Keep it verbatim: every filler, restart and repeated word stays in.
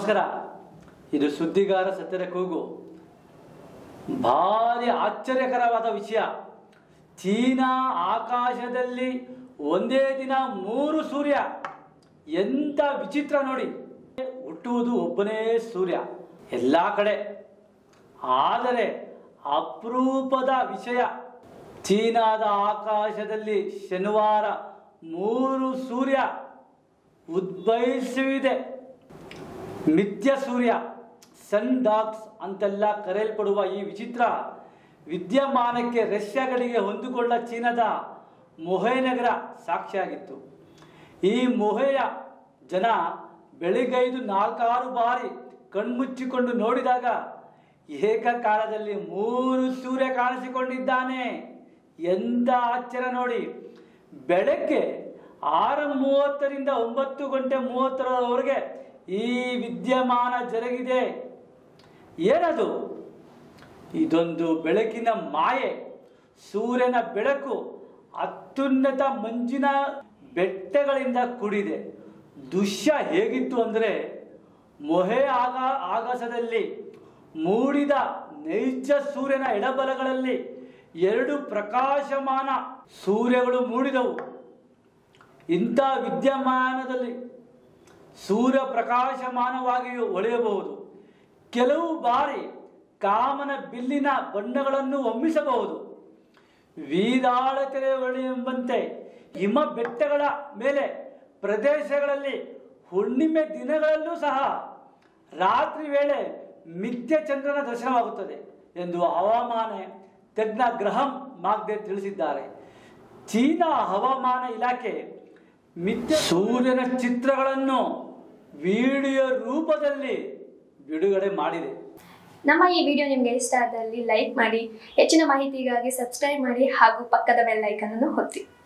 ನಮಸ್ಕಾರ. ಇದು ಸುದ್ದಿಗಾರ ಸತ್ಯದ ಕೂಗು. ಭಾರಿ ಆಶ್ಚರ್ಯಕರವಾದ ವಿಷಯ. ಚೀನಾ ಆಕಾಶದಲ್ಲಿ ಒಂದೇ ದಿನ ಮೂರು ಸೂರ್ಯ. ಎಂಥ ವಿಚಿತ್ರ ನೋಡಿ. ಹುಟ್ಟುವುದು ಒಬ್ಬನೇ ಸೂರ್ಯ ಎಲ್ಲ ಕಡೆ. ಆದರೆ ಅಪರೂಪದ ವಿಷಯ, ಚೀನಾದ ಆಕಾಶದಲ್ಲಿ ಶನಿವಾರ ಮೂರು ಸೂರ್ಯ ಉದ್ಭವಿಸಿದೆ. ಮಿಥ್ಯ ಸೂರ್ಯ, ಸನ್ ಡಾಗ್ಸ್ ಅಂತೆಲ್ಲ ಕರೆಯಲ್ಪಡುವ ಈ ವಿಚಿತ್ರ ವಿದ್ಯಮಾನಕ್ಕೆ ರಷ್ಯಾಗಳಿಗೆ ಹೊಂದಿಕೊಂಡ ಚೀನಾದ ಮೊಹೆ ನಗರ ಸಾಕ್ಷಿಯಾಗಿತ್ತು. ಈ ಮೊಹೆಯ ಜನ ಬೆಳಿಗ್ಗೆದು ನಾಲ್ಕಾರು ಬಾರಿ ಕಣ್ಮುಚ್ಚಿಕೊಂಡು ನೋಡಿದಾಗ ಏಕಕಾಲದಲ್ಲಿ ಮೂರು ಸೂರ್ಯ ಕಾಣಿಸಿಕೊಂಡಿದ್ದಾನೆ. ಎಂಥ ಆಶ್ಚರ್ಯ ನೋಡಿ. ಬೆಳಗ್ಗೆ ಆರು ಮೂವತ್ತರಿಂದ ಒಂಬತ್ತು ಗಂಟೆ ಮೂವತ್ತರವರೆಗೆ ಈ ವಿದ್ಯಮಾನ ಜರುಗಿದೆ. ಏನದು? ಇದೊಂದು ಬೆಳಕಿನ ಮಾಯೆ. ಸೂರ್ಯನ ಬೆಳಕು ಅತ್ಯುನ್ನತ ಮಂಜಿನ ಬೆಟ್ಟಗಳಿಂದ ಕೂಡಿದೆ. ದೃಶ್ಯ ಹೇಗಿತ್ತು ಅಂದರೆ, ಮೊಹೆ ಆಗ ಆಗಸದಲ್ಲಿ ಮೂಡಿದ ನೈಜ ಸೂರ್ಯನ ಎಡಬಲಗಳಲ್ಲಿ ಎರಡು ಪ್ರಕಾಶಮಾನ ಸೂರ್ಯಗಳು ಮೂಡಿದವು. ಇಂಥ ವಿದ್ಯಮಾನದಲ್ಲಿ ಸೂರ್ಯ ಪ್ರಕಾಶಮಾನವಾಗಿಯೂ ಹೊಳೆಯಬಹುದು. ಕೆಲವು ಬಾರಿ ಕಾಮನ ಬಿಲ್ಲಿನ ಬಣ್ಣಗಳನ್ನು ಹೊಮ್ಮಿಸಬಹುದು. ವೀದಾಳ ತೆರೆ ಹೊಳೆಯುವಂತೆ ಹಿಮ ಬೆಟ್ಟಗಳ ಮೇಲೆ ಪ್ರದೇಶಗಳಲ್ಲಿ ಹುಣ್ಣಿಮೆ ದಿನಗಳಲ್ಲೂ ಸಹ ರಾತ್ರಿ ವೇಳೆ ಮಿಥ್ಯ ಚಂದ್ರನ ದರ್ಶನವಾಗುತ್ತದೆ ಎಂದು ಹವಾಮಾನ ತಜ್ಞ ಗ್ರಹಂ ಮಾಗ್ದೆ ತಿಳಿಸಿದ್ದಾರೆ. ಚೀನಾ ಹವಾಮಾನ ಇಲಾಖೆ ಮಿಥ್ಯ ಸೂರ್ಯನ ಚಿತ್ರಗಳನ್ನು ವಿಡಿಯೋ ರೂಪದಲ್ಲಿ ಬಿಡುಗಡೆ ಮಾಡಿದೆ. ನಮ್ಮ ಈ ವಿಡಿಯೋ ನಿಮಗೆ ಇಷ್ಟ ಆದಲ್ಲಿ ಲೈಕ್ ಮಾಡಿ, ಹೆಚ್ಚಿನ ಮಾಹಿತಿಗಾಗಿ ಸಬ್ಸ್ಕ್ರೈಬ್ ಮಾಡಿ ಹಾಗೂ ಪಕ್ಕದ ಬೆಲ್ ಐಕಾನ್ ಅನ್ನು ಒತ್ತಿ.